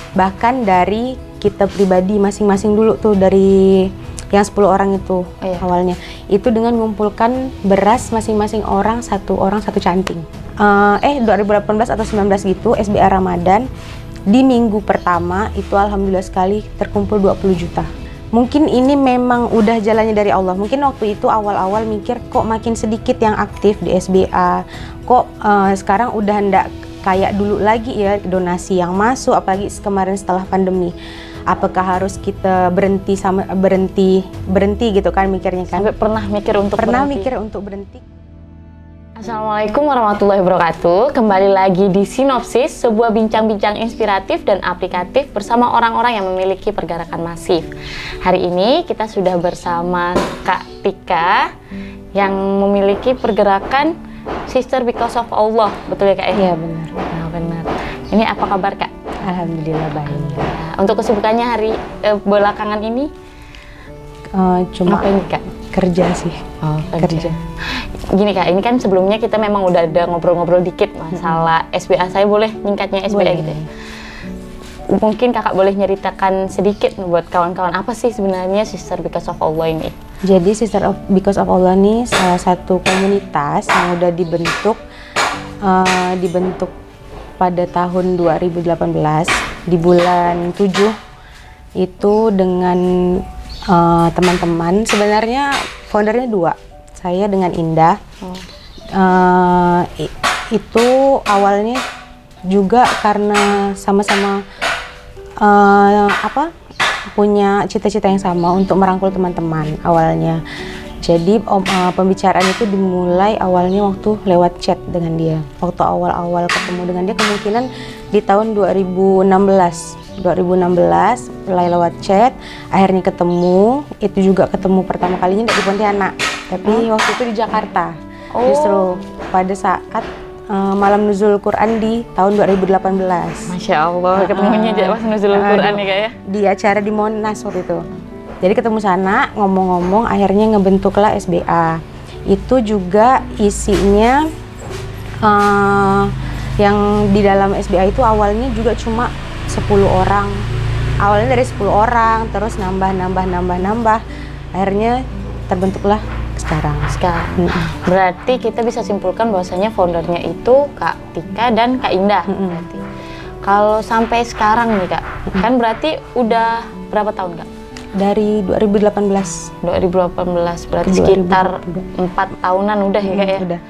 Bahkan dari kita pribadi masing-masing dulu tuh, dari yang 10 orang itu awalnya. Itu dengan mengumpulkan beras masing-masing orang satu canting. 2018 atau 19 gitu, SBA Ramadan. Di minggu pertama itu alhamdulillah sekali terkumpul 20 juta. Mungkin ini memang udah jalannya dari Allah. Mungkin waktu itu awal-awal mikir kok makin sedikit yang aktif di SBA. Kok sekarang udah ndak kayak dulu lagi ya donasi yang masuk, apalagi kemarin setelah pandemi. Apakah harus kita berhenti gitu kan mikirnya kan? Sampai pernah mikir untuk berhenti. Assalamualaikum warahmatullahi wabarakatuh. Kembali lagi di Sinopsis, sebuah bincang-bincang inspiratif dan aplikatif bersama orang-orang yang memiliki pergerakan masif. Hari ini kita sudah bersama Kak Tika yang memiliki pergerakan Sister Because of Allah. Betul ya Kak? Iya benar. Nah, benar. Ini apa kabar Kak? Alhamdulillah baik. Untuk kesibukannya hari belakangan ini? Cuma apa ini Kak? Kerja sih. Oh, kerja. Gini Kak, ini kan sebelumnya kita memang udah ada ngobrol-ngobrol dikit masalah SBA. Saya boleh nyingkatnya SBA boleh. Gitu ya? Mungkin Kakak boleh nyeritakan sedikit buat kawan-kawan apa sih sebenarnya Sister Because of Allah ini? Jadi Sister Because of Allah ini salah satu komunitas yang udah dibentuk pada tahun 2018 di bulan 7 itu dengan teman-teman. Sebenarnya foundernya 2. Saya dengan Indah. Itu awalnya juga karena sama-sama punya cita-cita yang sama untuk merangkul teman-teman awalnya. Jadi pembicaraan itu dimulai awalnya waktu lewat chat dengan dia. Waktu awal-awal ketemu dengan dia kemungkinan di tahun 2016 mulai lewat chat, akhirnya ketemu. Itu juga ketemu pertama kalinya di Pontianak, tapi waktu itu di Jakarta. Justru pada saat malam nuzul Quran di tahun 2018. Masya Allah, ketemunya pas nuzul Quran ya Kak ya? Di acara di Monas waktu itu. Jadi ketemu sana, ngomong-ngomong, akhirnya ngebentuklah SBA. Itu juga isinya yang di dalam SBA itu awalnya juga cuma 10 orang. Awalnya dari 10 orang, terus nambah. Akhirnya terbentuklah sekarang. Berarti kita bisa simpulkan bahwasanya foundernya itu Kak Tika dan Kak Indah. Berarti. Kalau sampai sekarang nih Kak, kan berarti udah berapa tahun Kak? Dari 2018 berarti sekitar 4 tahunan udah ya Kak ya? Udah.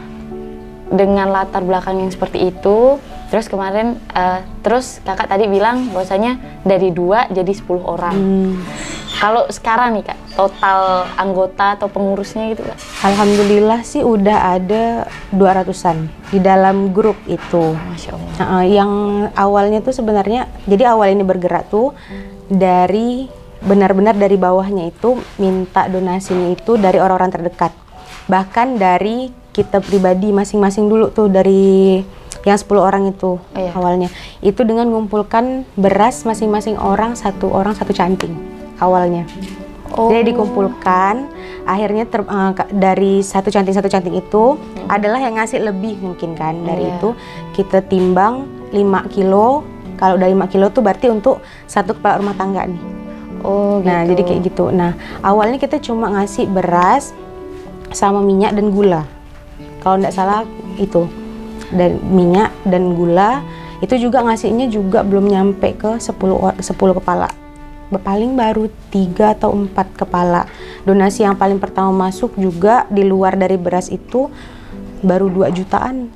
Dengan latar belakang yang seperti itu, terus kemarin terus kakak tadi bilang bahwasanya dari 2 jadi 10 orang. Kalau sekarang nih Kak, total anggota atau pengurusnya gitu Kak? Alhamdulillah sih udah ada 200-an di dalam grup itu. Masya Allah. Yang awalnya tuh sebenarnya, jadi awal ini bergerak tuh dari benar-benar dari bawahnya itu minta donasinya itu dari orang-orang terdekat. Bahkan dari kita pribadi masing-masing dulu tuh, dari yang 10 orang itu awalnya. Itu dengan mengumpulkan beras masing-masing orang satu canting awalnya. Jadi dikumpulkan, akhirnya dari satu canting itu adalah yang ngasih lebih mungkin kan. Dari itu kita timbang 5 kilo. Kalau udah 5 kilo tuh berarti untuk satu kepala rumah tangga nih. Nah jadi kayak gitu. Nah awalnya kita cuma ngasih beras sama minyak dan gula. Kalau nggak salah itu, dan minyak dan gula itu juga ngasihnya juga belum nyampe ke 10 kepala. Paling baru 3 atau 4 kepala. Donasi yang paling pertama masuk juga di luar dari beras itu baru 2 jutaan.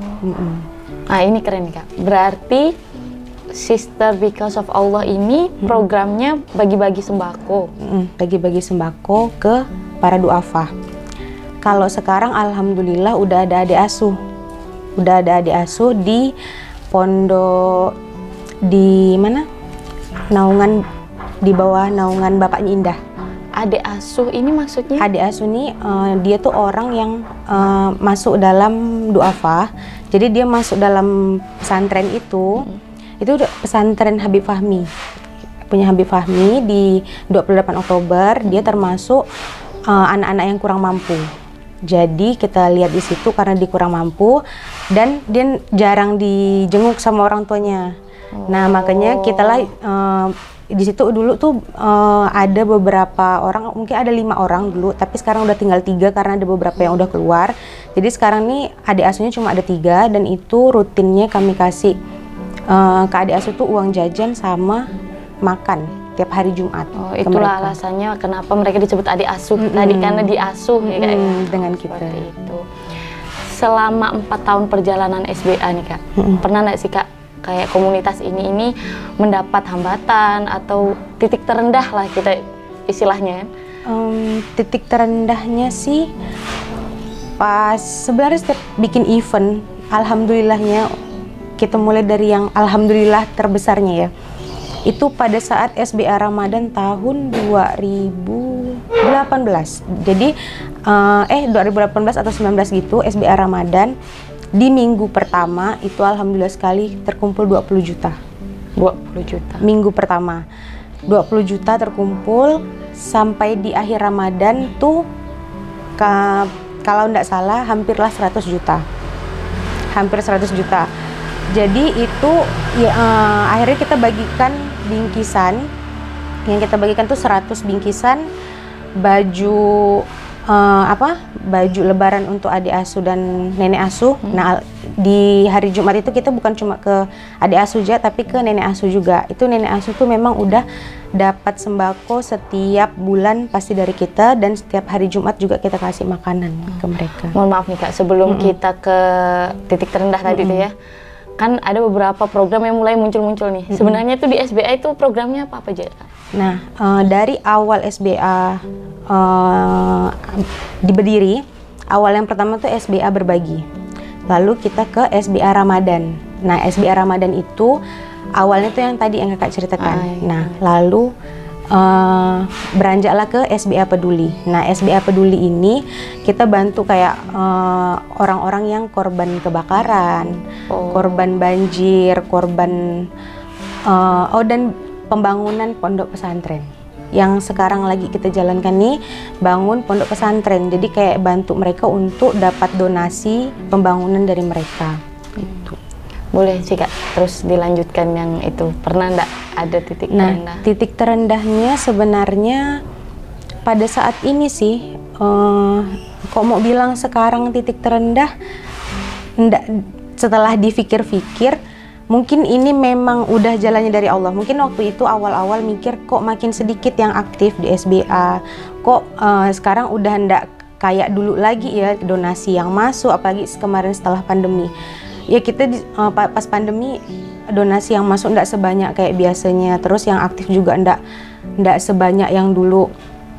Nah ini keren Kak. Berarti Sister Because of Allah ini programnya bagi-bagi sembako. Bagi-bagi sembako ke para du'afa. Kalau sekarang alhamdulillah udah ada adik asuh di pondok di mana? Naungan, di bawah naungan bapaknya Indah. Adik asuh ini maksudnya? Adik asuh ini dia tuh orang yang masuk dalam du'afa. Jadi dia masuk dalam pesantren itu. Itu pesantren Habib Fahmi. Punya Habib Fahmi di 28 Oktober. Dia termasuk anak-anak yang kurang mampu. Jadi kita lihat di situ karena dia kurang mampu dan dia jarang dijenguk sama orang tuanya. Nah, makanya kita lah di situ dulu tuh ada beberapa orang, mungkin ada 5 orang dulu, tapi sekarang udah tinggal 3 karena ada beberapa yang udah keluar. Jadi sekarang nih adik asuhnya cuma ada 3, dan itu rutinnya kami kasih ke adik asuh tuh uang jajan sama makan tiap hari Jumat. Oh, itulah alasannya kenapa mereka disebut adik asuh tadi, karena diasuh ya Kak. Dengan kita. Seperti itu. Selama 4 tahun perjalanan SBA nih Kak, pernah nggak sih Kak kayak komunitas ini mendapat hambatan atau titik terendah lah kita istilahnya? Titik terendahnya sih pas sebenarnya setiap bikin event, alhamdulillahnya kita mulai dari yang alhamdulillah terbesarnya ya. Itu pada saat SBA Ramadan tahun 2018. Jadi 2018 atau 19 gitu, SBA Ramadan di minggu pertama itu alhamdulillah sekali terkumpul 20 juta. 20 juta. Minggu pertama 20 juta terkumpul, sampai di akhir Ramadan tuh kalau nggak salah hampirlah 100 juta. Hampir 100 juta. Jadi itu ya, akhirnya kita bagikan bingkisan. Yang kita bagikan tuh 100 bingkisan baju baju lebaran untuk adik asuh dan nenek asuh. Nah, di hari Jumat itu kita bukan cuma ke adik asuh aja, tapi ke nenek asuh juga. Itu nenek asuh tuh memang udah dapat sembako setiap bulan pasti dari kita, dan setiap hari Jumat juga kita kasih makanan ke mereka. Mohon maaf nih Kak, sebelum kita ke titik terendah tadi tuh ya, kan ada beberapa program yang mulai muncul-muncul nih. Sebenarnya tuh di SBA itu programnya apa aja Kak? Nah, dari awal SBA diberdiri, awal yang pertama tuh SBA Berbagi. Lalu kita ke SBA Ramadan. Nah, SBA Ramadan itu awalnya tuh yang tadi yang Kakak ceritakan. Nah, lalu beranjaklah ke SBA Peduli. Nah, SBA Peduli ini kita bantu kayak orang-orang yang korban kebakaran, korban banjir, korban dan pembangunan pondok pesantren. Yang sekarang lagi kita jalankan nih, bangun pondok pesantren. Jadi kayak bantu mereka untuk dapat donasi pembangunan dari mereka. Gitu. Boleh sih Kak, terus dilanjutkan yang itu. Pernah enggak ada titik terendah? Titik terendahnya sebenarnya pada saat ini sih, kok mau bilang sekarang titik terendah, enggak, setelah dipikir-pikir, mungkin ini memang udah jalannya dari Allah. Mungkin waktu itu awal-awal mikir kok makin sedikit yang aktif di SBA, kok sekarang udah enggak kayak dulu lagi ya donasi yang masuk, apalagi kemarin setelah pandemi. Ya kita pas pandemi donasi yang masuk enggak sebanyak kayak biasanya, terus yang aktif juga enggak sebanyak yang dulu.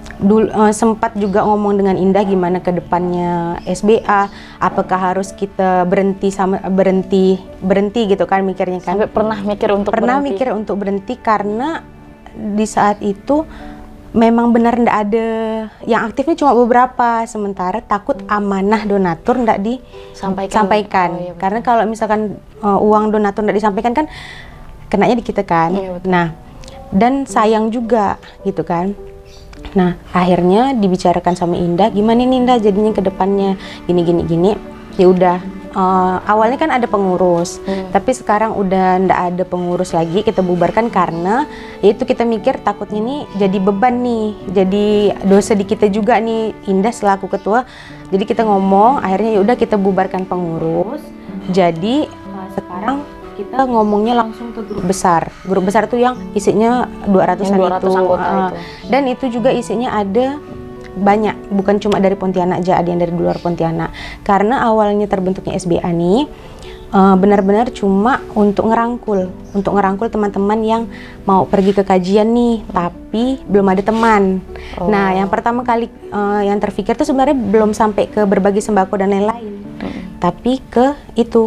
Sempat juga ngomong dengan Indah gimana ke depannya SBA, apakah harus kita berhenti gitu kan mikirnya kan. Sampai pernah mikir untuk berhenti karena di saat itu memang benar ndak ada yang aktifnya, cuma beberapa, sementara takut amanah donatur ndak disampaikan. Oh, iya, karena kalau misalkan uang donatur ndak disampaikan kan kenanya di kita kan. Iya, nah, dan sayang juga gitu kan. Nah, akhirnya dibicarakan sama Indah, gimana nih Indah jadinya ke depannya gini. Ya udah, awalnya kan ada pengurus, tapi sekarang udah ndak ada pengurus lagi, kita bubarkan karena itu kita mikir takutnya nih jadi beban nih, jadi dosa di kita juga nih, Indah selaku ketua. Jadi kita ngomong, akhirnya ya udah kita bubarkan pengurus. Jadi sekarang kita ngomongnya langsung ke grup besar. Grup besar tuh yang isinya 200-an itu. Dan itu juga isinya ada banyak, bukan cuma dari Pontianak aja, ada yang dari luar Pontianak. Karena awalnya terbentuknya SBA nih benar-benar cuma untuk ngerangkul teman-teman yang mau pergi ke kajian nih, tapi belum ada teman. Nah, yang pertama kali yang terpikir tuh sebenarnya belum sampai ke berbagi sembako dan lain-lain. Tapi ke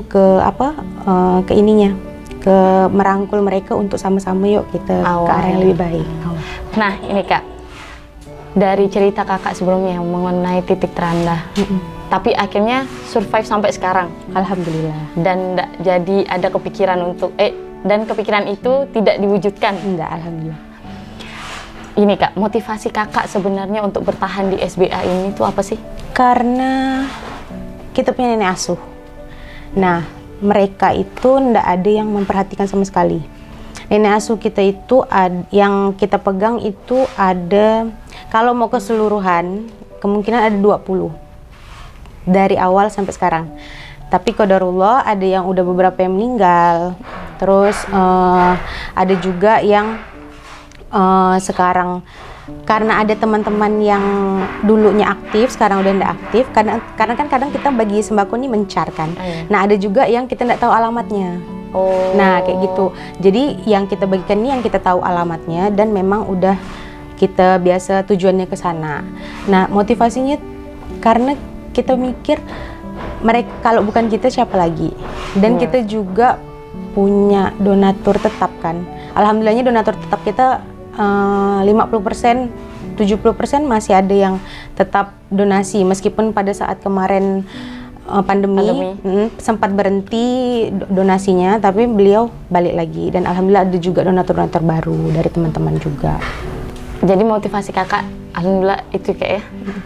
ininya, ke merangkul mereka untuk sama-sama yuk kita ke arah yang lebih baik. Nah, ini Kak, dari cerita Kakak sebelumnya mengenai titik terendah, tapi akhirnya survive sampai sekarang, alhamdulillah. Dan jadi ada kepikiran untuk dan kepikiran itu tidak diwujudkan. Enggak, alhamdulillah. Ini Kak, motivasi Kakak sebenarnya untuk bertahan di SBA ini tuh apa sih? Karena kita punya nenek asuh. Nah, mereka itu ndak ada yang memperhatikan sama sekali. Nenek asuh kita itu yang kita pegang itu ada, kalau mau keseluruhan kemungkinan ada 20 dari awal sampai sekarang. Tapi qadarullah ada yang udah beberapa yang meninggal, terus ada juga yang sekarang karena ada teman-teman yang dulunya aktif sekarang udah ndak aktif, karena kan kadang kita bagi sembako ini mencar kan. Nah ada juga yang kita ndak tahu alamatnya. Nah kayak gitu. Jadi yang kita bagikan ini yang kita tahu alamatnya dan memang udah kita biasa tujuannya ke sana. Nah motivasinya karena kita mikir mereka kalau bukan kita siapa lagi, dan kita juga punya donatur tetap kan. Alhamdulillahnya donatur tetap kita 50%, 70% masih ada yang tetap donasi meskipun pada saat kemarin pandemi. Sempat berhenti donasinya, tapi beliau balik lagi dan alhamdulillah ada juga donatur-donatur baru dari teman-teman juga. Jadi motivasi kakak alhamdulillah itu kayak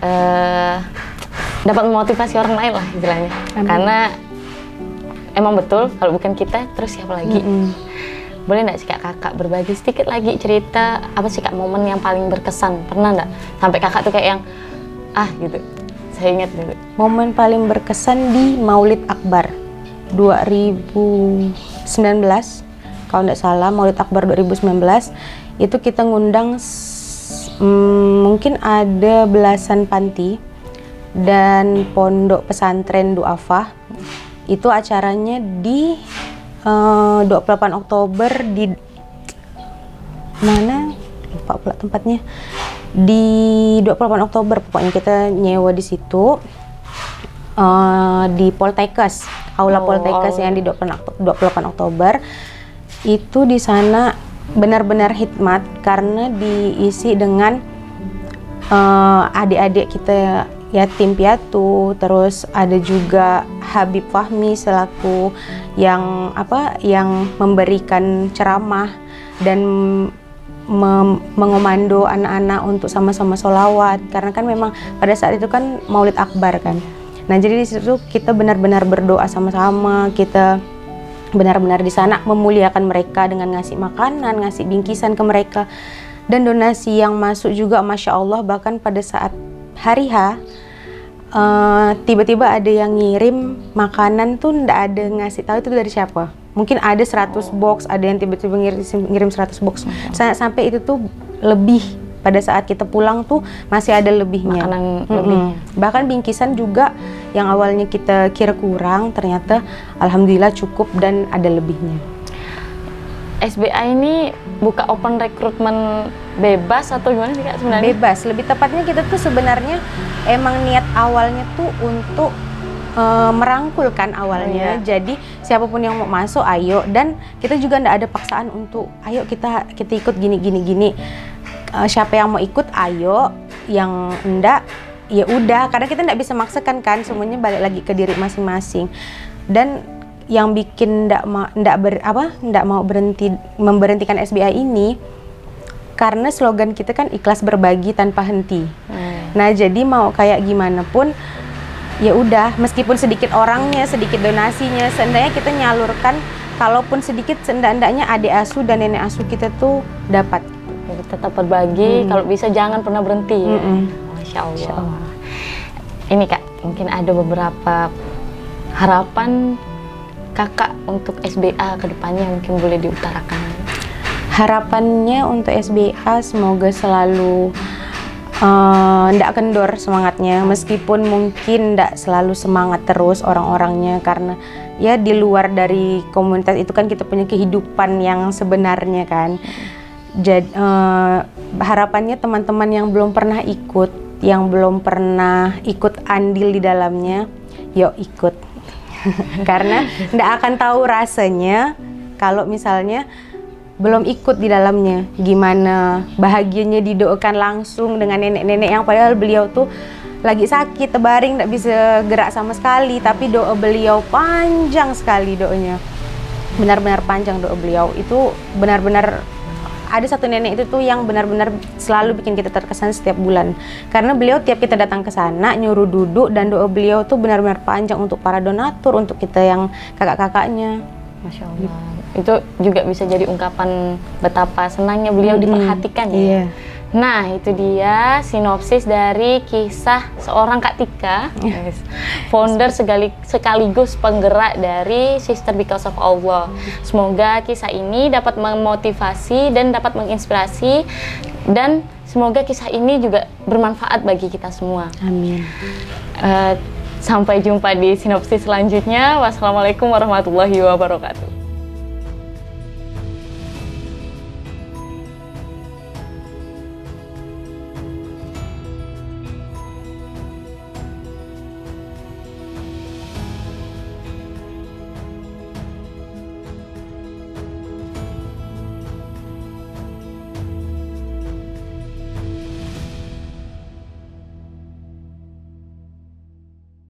dapat memotivasi orang lain lah istilahnya. Karena emang betul kalau bukan kita terus siapa lagi. Boleh nggak sih kakak berbagi sedikit lagi cerita apa sih kak momen yang paling berkesan, pernah nggak sampai kakak tuh kayak yang gitu saya ingat dulu. Momen paling berkesan di Maulid Akbar 2019 kalau nggak salah, Maulid Akbar 2019 itu kita ngundang mungkin ada belasan panti dan pondok pesantren Du'afah. Itu acaranya di 28 Oktober di mana? Lupa pula tempatnya. Di 28 Oktober pokoknya kita nyewa di situ di Poltekkes, aula Poltekkes yang di 28 Oktober. Itu di sana benar-benar hikmat karena diisi dengan adik-adik kita yatim piatu, terus ada juga Habib Fahmi selaku yang memberikan ceramah dan mengomando anak-anak untuk sama-sama sholawat karena kan memang pada saat itu kan Maulid Akbar kan. Nah jadi di situ kita benar-benar berdoa sama-sama, kita benar-benar di sana memuliakan mereka dengan ngasih makanan, ngasih bingkisan ke mereka, dan donasi yang masuk juga masya Allah. Bahkan pada saat hari H tiba-tiba ada yang ngirim makanan tuh ndak ada ngasih tahu itu dari siapa. Mungkin ada 100 box, ada yang tiba-tiba ngirim 100 box. Sampai itu tuh lebih, pada saat kita pulang tuh masih ada lebihnya. Makanan lebih. Bahkan bingkisan juga yang awalnya kita kira kurang, ternyata alhamdulillah cukup dan ada lebihnya. SBA ini buka open recruitment bebas atau gimana sih kak sebenarnya? Bebas, lebih tepatnya kita tuh sebenarnya emang niat awalnya tuh untuk merangkulkan awalnya. Jadi siapapun yang mau masuk ayo, dan kita juga ndak ada paksaan untuk ayo kita ikut gini. Siapa yang mau ikut ayo, yang enggak ya udah, karena kita ndak bisa maksakan kan, semuanya balik lagi ke diri masing-masing. Dan yang bikin ndak mau memberhentikan SBA ini karena slogan kita kan ikhlas berbagi tanpa henti. Nah jadi mau kayak gimana pun ya udah, meskipun sedikit orangnya, sedikit donasinya, seenggaknya kita nyalurkan, kalaupun sedikit seenggaknya adik asuh dan nenek asuh kita tuh dapat. Tetap berbagi, kalau bisa jangan pernah berhenti. Masya Allah. Ini kak, mungkin ada beberapa harapan kakak untuk SBA ke depannya mungkin boleh diutarakan. Harapannya untuk SBA semoga selalu ndak kendor semangatnya, meskipun mungkin ndak selalu semangat terus orang-orangnya, karena ya di luar dari komunitas itu kan kita punya kehidupan yang sebenarnya kan. Jadi harapannya teman-teman yang belum pernah ikut, yang belum pernah ikut andil di dalamnya, yuk ikut. Karena ndak akan tahu rasanya kalau misalnya belum ikut di dalamnya, gimana bahagianya didoakan langsung dengan nenek-nenek yang padahal beliau tuh lagi sakit, terbaring, nggak bisa gerak sama sekali, tapi doa beliau panjang sekali doanya, benar-benar panjang doa beliau itu, benar-benar ada satu nenek itu tuh yang benar-benar selalu bikin kita terkesan setiap bulan. Karena beliau tiap kita datang ke sana nyuruh duduk, dan doa beliau tuh benar-benar panjang untuk para donatur, untuk kita yang kakak-kakaknya. Masya Allah. Itu juga bisa jadi ungkapan betapa senangnya beliau diperhatikan ya. Iya. Nah, itu dia sinopsis dari kisah seorang Kak Tika, founder sekaligus penggerak dari Sister Because of Allah. Semoga kisah ini dapat memotivasi dan dapat menginspirasi, dan semoga kisah ini juga bermanfaat bagi kita semua. Amin. Sampai jumpa di sinopsis selanjutnya. Wassalamualaikum warahmatullahi wabarakatuh.